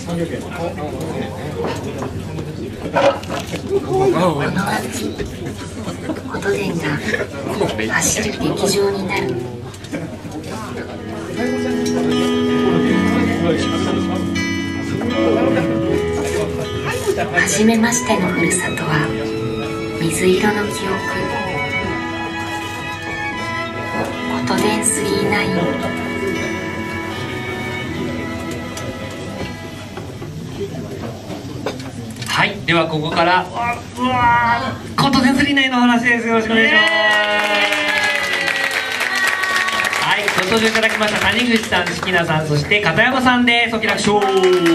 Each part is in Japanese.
琴電が走る劇場になる。初めましてのふるさとは水色の記憶。琴電39。 はい、ではここから琴電39の話です。よろしくお願いします。はい、ご登場いただきました谷口さん、敷名さん、そして片山さんです。お気楽勝。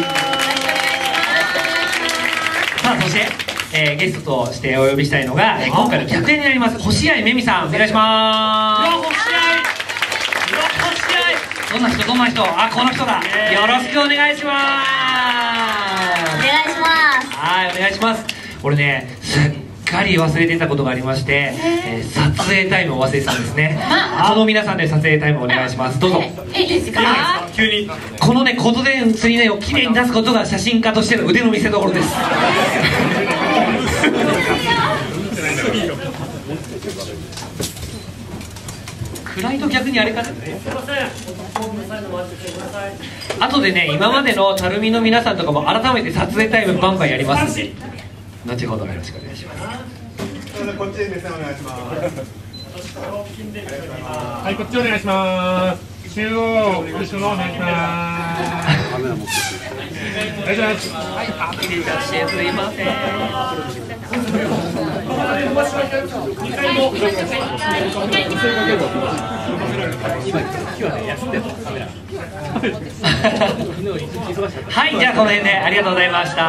さあ、そして、ゲストとしてお呼びしたいのが、今回の客演になります星合めみさん、お願いします。どんな人、どんな人、あ、この人だ。よろしくお願いします。 お願いします。 はい、お願いします。俺ね、すっかり忘れてたことがありまして、撮影タイムを忘れてたんですね。皆さんで撮影タイムお願いします。どうぞ。 いいですか？ 急にこのね、琴電39をきれいに出すことが写真家としての腕の見せ所です。暗いと逆にあれかな。あとでね、今までのたるみの皆さんとかも改めて撮影タイムバンバンやりますんで、後ほどよろしくお願いします。 こっちで目線お願いします。 はい、こっちお願いします。中央、後ろお願いします。カメラ持ってお願いします。はい、あ、 いらっしゃい、すいません。はい、じゃあこの辺でありがとうございました。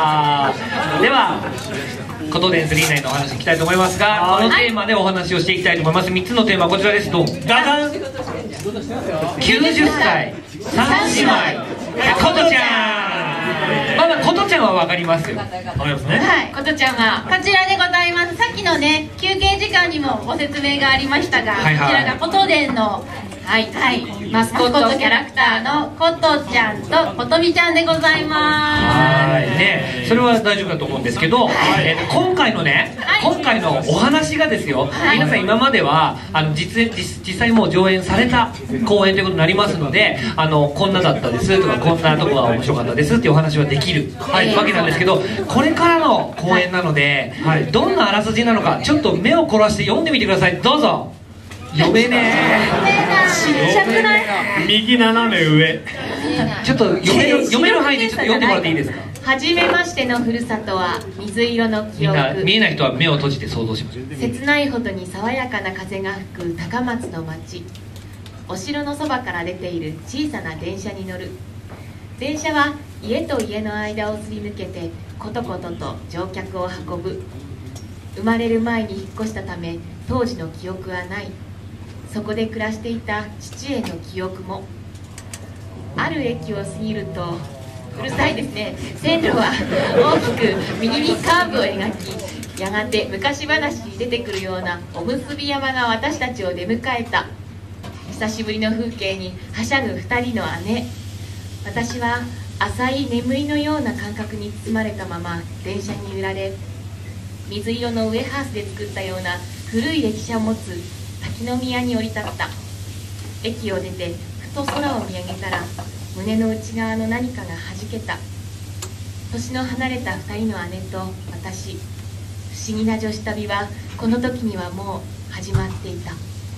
では琴電39のお話いきたいと思いますが、このテーマでお話をしていきたいと思います。3つのテーマはこちらです。どうぞ。ダダン。90歳3姉妹琴ちゃん。まだ琴ちゃんは分かりますよ。わかりますね。 はい、琴ちゃんはこちらでございます。さっきのね、休憩時間にもご説明がありましたが、こちらが琴電のマスコットキャラクターの琴ちゃんと琴美ちゃんでございます。 はいね、それは大丈夫だと思うんですけど、今回のお話がですよ、皆さん今までは実際もう上演された公演ということになりますので、こんなだったですとか、こんなとこが面白かったですっていうお話はできるわけなんですけど、これからの公演なので、どんなあらすじなのかちょっと目を凝らして読んでみてください。どうぞ。読めねえ。 ちっちゃくない？ 右斜め上。ちょっと読める範囲でちょっと読んでもらっていいですか？ 初めましてのふるさとは水色の記憶。 見えない人は目を閉じて想像します。 切ないほどに爽やかな風が吹く高松の町。お城のそばから出ている小さな電車に乗る。電車は家と家の間をすり抜けてコトコトと乗客を運ぶ。生まれる前に引っ越したため当時の記憶はない。そこで暮らしていた父への記憶も。ある駅を過ぎると、うるさいですね、線路は大きく右にカーブを描き、やがて昔話に出てくるようなおむすび山が私たちを出迎えた。久しぶりの風景にはしゃぐ2人の姉。私は浅い眠りのような感覚に包まれたまま電車に揺られ、水色のウエハースで作ったような古い歴史を持つ滝宮に降り立った。駅を出てふと空を見上げたら、胸の内側の何かがはじけた。年の離れた2人の姉と私。不思議な女子旅はこの時にはもう始まっていた。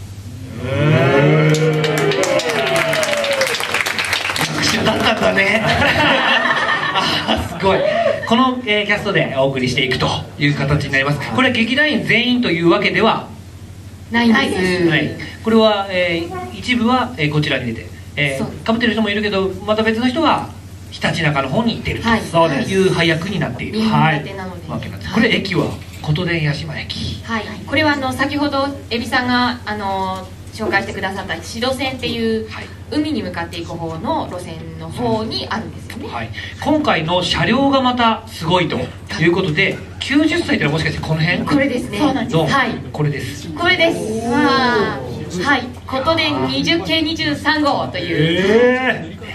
特殊だったんだね。あ、すごい。この、キャストでお送りしていくという形になります。これは劇団員全員というわけではないんです。 はい、これは、一部は、こちらに出て、かぶってる人もいるけど、また別の人はひたちなかの方に行っているという配役になっているわけなんです。これ駅は琴電八島駅。 はい、これは先ほど海老さんが紹介してくださった志度線っていう、海に向かっていく方の路線の方にあるんですよね。 今回の車両がまたすごいということで、90歳っていうのはもしかしてこの辺？ これですね。そうなんです。はい、 これです。 これです。はい、琴電20系23号という。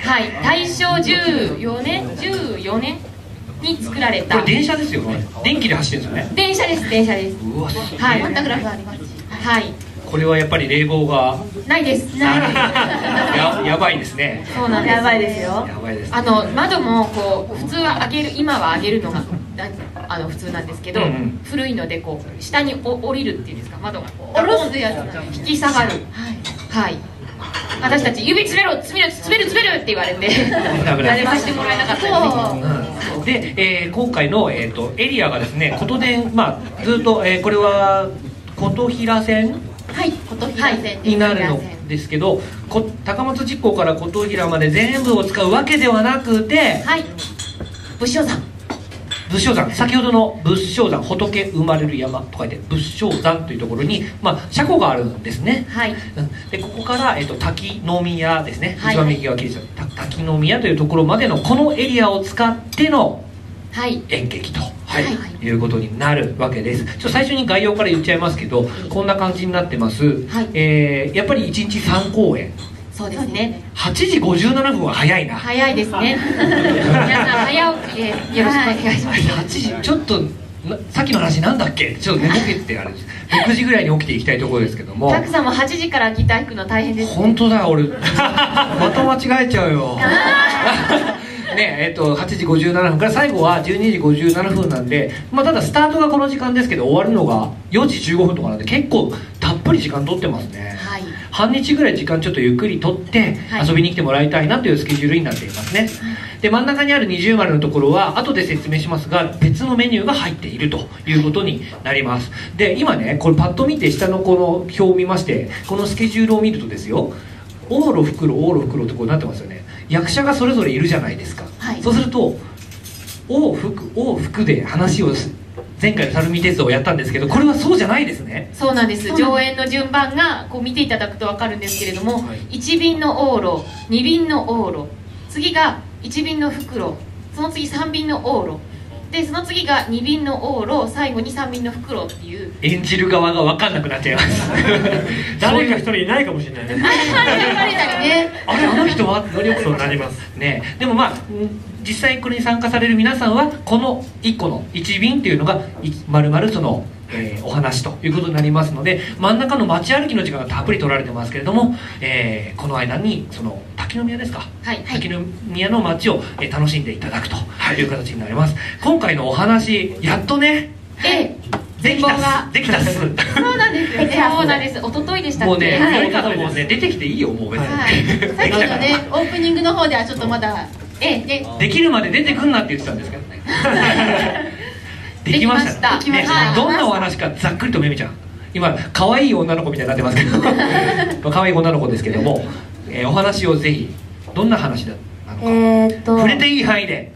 はい、大正14年に作られた。 これ電車ですよね。電気で走ってるんですよね。 電車です、電車です。 うわ、すごい。 はい、パンタグラフあります。はい。 これはやっぱり冷房がないです。ないです。 やばいですね。 そうなんです。 やばいですよ。 やばいです。 窓もこう普通は今は上げるのが普通なんですけど、古いのでこう下に降りるっていうんですか、窓がこう下ろすやつなんです。 引き下がる。はい。私たち指詰めるって言われて誰もしてもらえなかったです。 で、今回のエリアがですね、琴電、ずっとこれは琴平線。 はい、琴平線になるのですけど、高松実行から琴平まで全部を使うわけではなくて、 はい、仏生山、 先ほどの仏生山、仏生まれる山と書いて仏生山というところに、車庫があるんですね。 はい。 でここから、滝宮ですね、 はい、 一番右側切り滝宮というところまでのこのエリアを使っての演劇と、いうことになるわけです。最初に概要から言っちゃいますけど、こんな感じになってます。やっぱり1日3公演。 そうですね。 8時57分は早いな。 早いですね。皆さん早起きでよろしくお願いします。 8時ちょっとさっきの話なんだっけ、ちょっと寝ぼけてあれです。6時ぐらいに起きていきたいところですけども。 たくさんも8時からギター弾くの大変です、ね。 本当だ、俺また間違えちゃうよ。ね、8時57分から最後は12時57分なんで、ただスタートがこの時間ですけど終わるのが4時15分とかなんで結構たっぷり時間取ってますね。 はい、 半日ぐらい時間ちょっとゆっくり取って遊びに来てもらいたいなというスケジュールになっていますね。で真ん中にある二重丸のところは後で説明しますが、別のメニューが入っているということになります。で今ね、これパッと見て下のこの表を見まして、このスケジュールを見るとですよ、往路袋ってこうなってますよね。役者がそれぞれいるじゃないですか。そうすると往復で話を前回の垂水鉄道をやったんですけど、これはそうじゃないですね。 そうなんです。上演の順番がこう見ていただくと分かるんですけれども、1便の往路、2便の往路、次が1便の袋、その次3便の往路で、その次が2便の往路、最後に3便の袋っていう、 演じる側が分かんなくなっちゃいます誰か一人いないかもしれないね。 あれ、あの人はそうなりますね。でも実際これに参加される皆さんはこの1個の1便っていうのが丸々その、お話ということになりますので、真ん中の街歩きの時間がたっぷり取られてますけれども、この間にその滝宮ですか、滝宮の街を、楽しんでいただくという形になります。今回のお話やっとね、できたっす。 そうなんですよね。そうなんです。一昨日でしたっけ。 もうね、もうね、出てきていいよ、もう別に。 さっきのね、オープニングの方ではちょっとまだできるまで出てくんなって言ってたんですけどね。できました。どんなお話かざっくりとめみちゃん、今可愛い女の子みたいになってますけど可愛い女の子ですけども、お話をぜひ、どんな話なのか触れていい範囲で。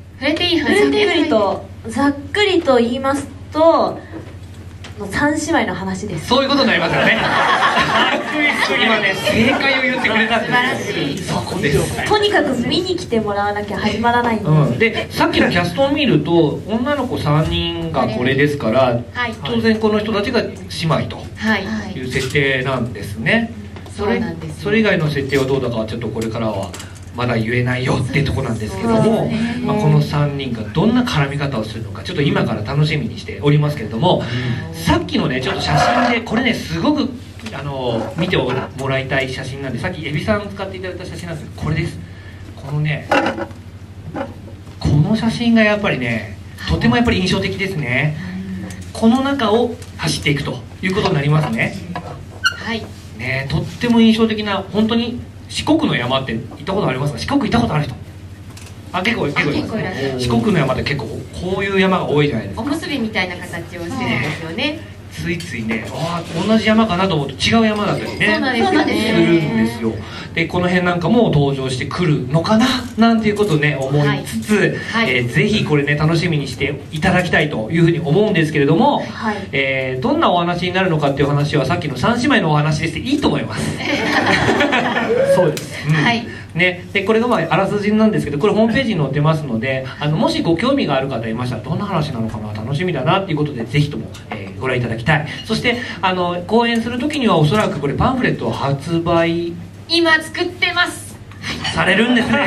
ざっくりと言いますと、三姉妹の話です。 そういうことになりますよね。今ね、正解を言ってくれたんです。そこです。 とにかく見に来てもらわなきゃ始まらないんで、 でさっきのキャストを見ると女の子3人がこれですから、当然この人たちが姉妹という設定なんですね。それ以外の設定はどうだかはちょっとこれからはまだ言えないよっていうところなんですけども、この3人がどんな絡み方をするのかちょっと今から楽しみにしておりますけれども、さっきのねちょっと写真でこれねすごく見てもらいたい写真なんで、さっきエビさん使っていただいた写真なんですけど、これです。このね、この写真がやっぱりねとてもやっぱり印象的ですね。この中を走っていくということになりますね。 はいね、とっても印象的な、本当に四国の山って行ったことありますか？四国行ったことある人？結構いますね。四国の山って結構こういう山が多いじゃないですか。 おむすびみたいな形をしてるんですよね。 ついついね、同じ山かなと思うと違う山だったりね、 そうなんですよね、 するんですよ。でこの辺なんかも登場してくるのかななんていうことをね思いつつ、ぜひこれね楽しみにしていただきたいというふうに思うんですけれども、どんなお話になるのかっていう話はさっきの三姉妹のお話ですいいと思います。そうです、ね、でこれがあらすじなんですけど、これホームページに載ってますので、もしご興味がある方いましたらどんな話なのかな、楽しみだなっていうことでぜひとも、ご覧いただきたい。そして講演する時にはおそらくこれパンフレットを発売今作ってます。 されるんですね。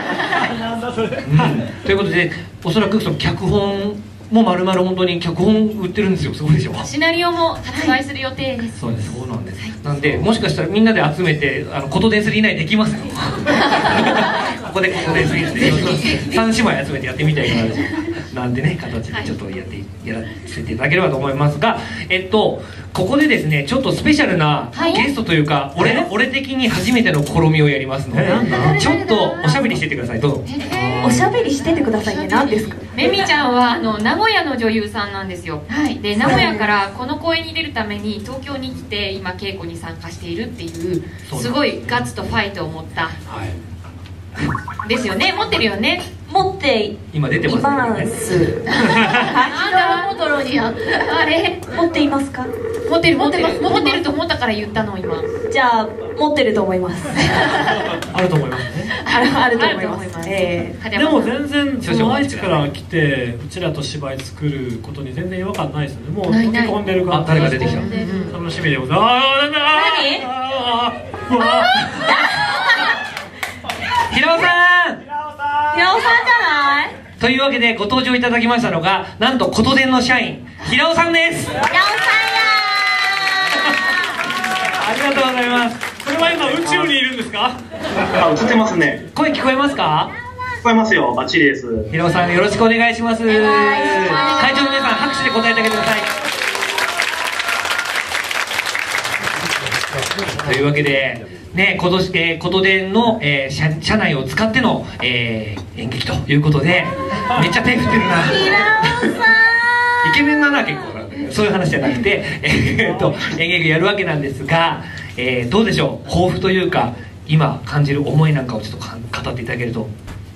ということで、おそらくその脚本も丸々本当に脚本売ってるんですよ。すごいでしょ。 シナリオも発売する予定です。 そうです、そうなんです。なんで、もしかしたらみんなで集めてこと電する以内できますよ。ここでこと電する3姉妹集めてやってみたいなんてね、形でちょっとやらせていただければと思いますが、ここでですね、ちょっとスペシャルなゲストというか、俺的に初めての試みをやりますので、ちょっとおしゃべりしててください。どうぞ。 おしゃべりしててくださいって何ですか？ めみちゃんは名古屋の女優さんなんですよ。で、名古屋からこの公演に出るために東京に来て今稽古に参加しているっていうすごいガッツとファイトを持ったですよね。持ってるよね。 持って今出てますね。 なんだモトロにあれ持っていますか？ 持ってると思ったから言ったの今。 じゃあ持ってると思います。 あると思いますね。 あると思います。 でも全然その愛知から来てうちらと芝居作ることに全然違和感ないですよね。もう溶け込んでるから。 誰が出てきた？ 楽しみでございます。 平尾さん。 平尾さんじゃない？ というわけでご登場いただきましたのが、なんとことでんの社員平尾さんです。 平尾さんやありがとうございます。 これは今宇宙にいるんですか？ あ、映ってますね。 声聞こえますか？ 聞こえますよ。バッチリです。 平尾さんよろしくお願いします。会場の皆さん拍手で答えてあげてください。というわけでね、ことでんの、社内を使っての、演劇ということで、めっちゃ手振ってるな。イケメンだな結構。そういう話じゃなくて、演劇やるわけなんですが、どうでしょう、抱負というか今感じる思いなんかをちょっと語っていただけると。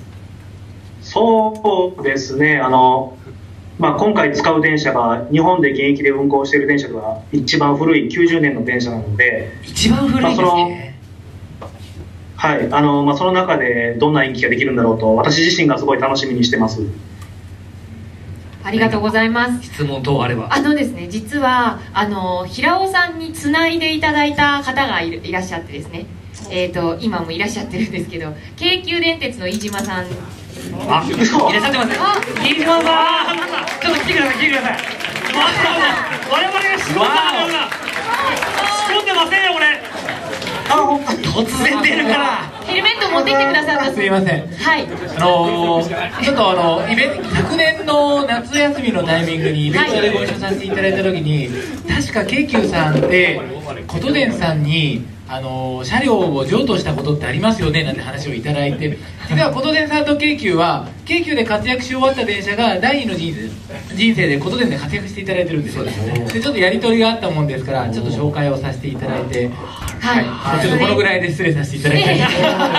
そうですね、今回使う電車が日本で現役で運行している電車が一番古い90年の電車なので、 一番古いですね。 はい、その中でどんな演技ができるんだろうと私自身がすごい楽しみにしてます。 ありがとうございます。 質問等あれば。 ですね、実は平尾さんにつないでいただいた方がいらっしゃってですね、今もいらっしゃってるんですけど、京急電鉄の飯島さん。 あ、いらっしゃってます。飯島さん、ちょっと来てください、来てください。 我々が仕込んだからな。仕込んでませんよこれ。 突然出るから。 ヘルメット持ってきてくださった。 すいません。 はい。 ちょっと昨年の夏休みのタイミングにイベントでご一緒させていただいた時に、確か京急さんでことでんさんに車両を譲渡したことってありますよねなんて話をいただいて、実はことでんさんと京急は京急で活躍し終わった電車が第二の人生でことでんで活躍していただいてるんですよ。でちょっとやり取りがあったもんですから、ちょっと紹介をさせていただいて、はい、ちょっとこのぐらいで失礼させていただきたいと思います。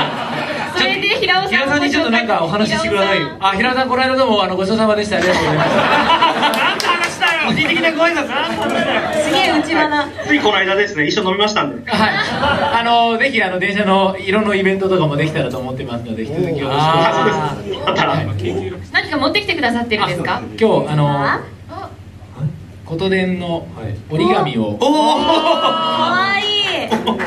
それで平尾さんにちょっとなんかお話ししてくださいよ。 平尾さん、この間どうもごちそうさまでした。ありがとうございました。 なんか話したよ。 個人的なご挨拶。 すげえ内輪な。 ついこの間ですね、一緒に飲みましたんで。 はい。ぜひ電車の色のイベントとかもできたらと思ってますので、引き続きよろしくお願いします。 何か持ってきてくださってるんですか？ 今日ことでんの折り紙を。 かわいい。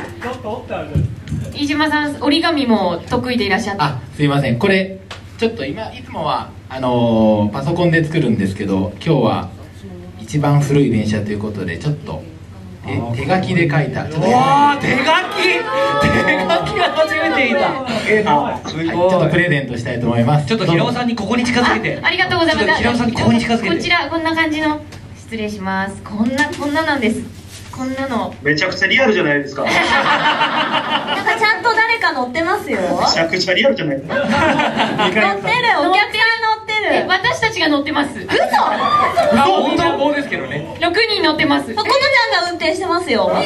飯島さん、折り紙も得意でいらっしゃって。 すいません。これちょっといつもはパソコンで作るんですけど、今日は一番古い電車ということでちょっと手書きで書いた。 わあ、手書きは初めていた。 ちょっとプレゼントしたいと思います。 ちょっと平尾さんにここに近づけて。 ありがとうございます。 平尾さんにここに近づけて。 こちらこんな感じの、失礼します。こんななんです。こんなのめちゃくちゃリアルじゃないですか。 なんかちゃんと誰か乗ってますよ。 めちゃくちゃリアルじゃないですか。 乗ってる、お客さん乗ってる。 私たちが乗ってます。嘘。 本当棒ですけどね。 6人乗ってます。 ことちゃんが運転してますよ。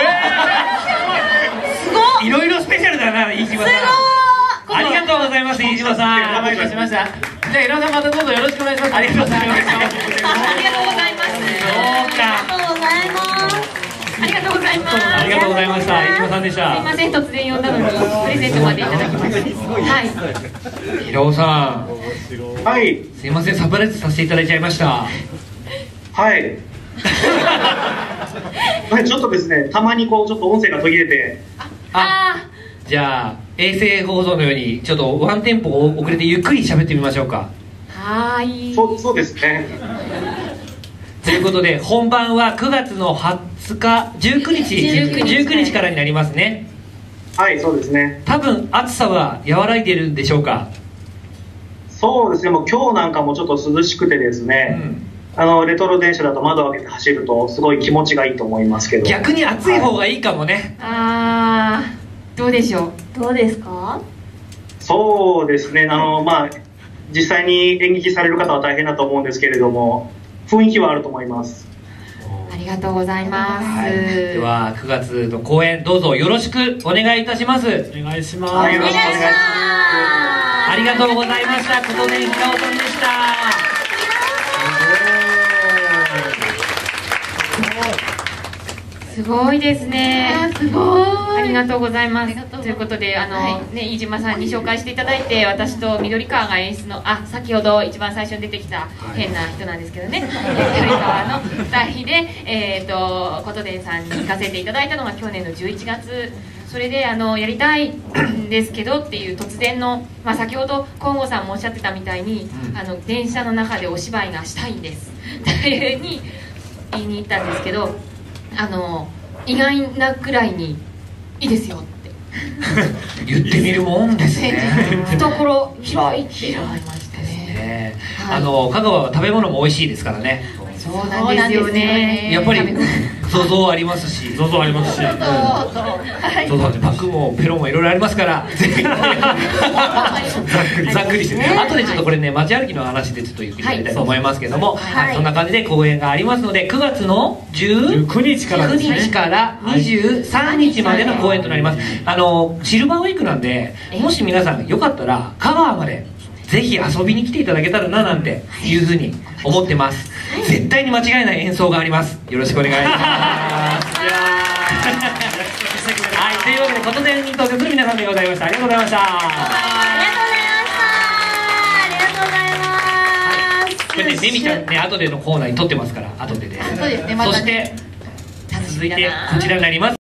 すごい。 いろいろスペシャルだな、飯島さん。ありがとうございます、飯島さん。 お待たせしました。じゃあ平尾さん、またどうぞよろしくお願いします。 ありがとうございます。 ありがとうございます。 そうか。 ありがとうございます。 ありがとうございます。 ありがとうございました。飯島さんでした。 すいません、突然呼んだのにプレゼントまでいただきました。はい。 平尾さん。 はい。 すいません、サプライズさせていただいちゃいました。 はい。ちょっとですね、たまにちょっと音声が途切れて。 じゃあ衛星放送のようにちょっとワンテンポ遅れてゆっくり喋ってみましょうか。 はーい。 そうですね。 ということで本番は9月の20日19日からになりますね。 はい、そうですね。 多分暑さは和らいでいるんでしょうか。 そうですね、もう今日なんかもちょっと涼しくてですね、レトロ電車だと窓を開けて走るとすごい気持ちがいいと思いますけど、 逆に暑い方がいいかもね。 どうでしょう。 どうですか？ そうですね、実際に演劇される方は大変だと思うんですけれども、雰囲気はあると思います。 ありがとうございます。 では9月の公演どうぞよろしくお願いいたします。 お願いします。 よろしくお願いします。 ありがとうございました。琴音ひかおさんでした。 すごいですね。 すごい。 ありがとうございます。ということで飯島さんに紹介していただいて、私と緑川が演出の先ほど一番最初に出てきた変な人なんですけどね、緑川の2人で琴音さんに行かせていただいたのが去年の11月。それでやりたいんですけどっていう突然の、先ほど金剛さんもおっしゃってたみたいに、電車の中でお芝居がしたいんですっていうふうに言いに行ったんですけど、意外なくらいにいいですよって言ってみるもんですね。 懐広いって思いましたね。 香川は食べ物も美味しいですからね。 そうなんですよね。 やっぱり想像ありますし、 想像ありますし、 パックもペロもいろいろありますからぜひざっくりして、後でちょっとこれね街歩きの話でちょっとゆっくりやりたいと思いますけども、そんな感じで公演がありますので9月の 19日からですね、 9日から23日までの公演となります。シルバーウィークなんで、もし皆さんよかったら香川までぜひ遊びに来ていただけたらななんていうふうに思ってます。絶対に間違いない演奏があります。よろしくお願いします。はい、というわけで琴音に登場する皆さんでございました。ありがとうございました。これね、ねみちゃんね、後でのコーナーに撮ってますから、後でね。 そうですね。 そして続いてこちらになります。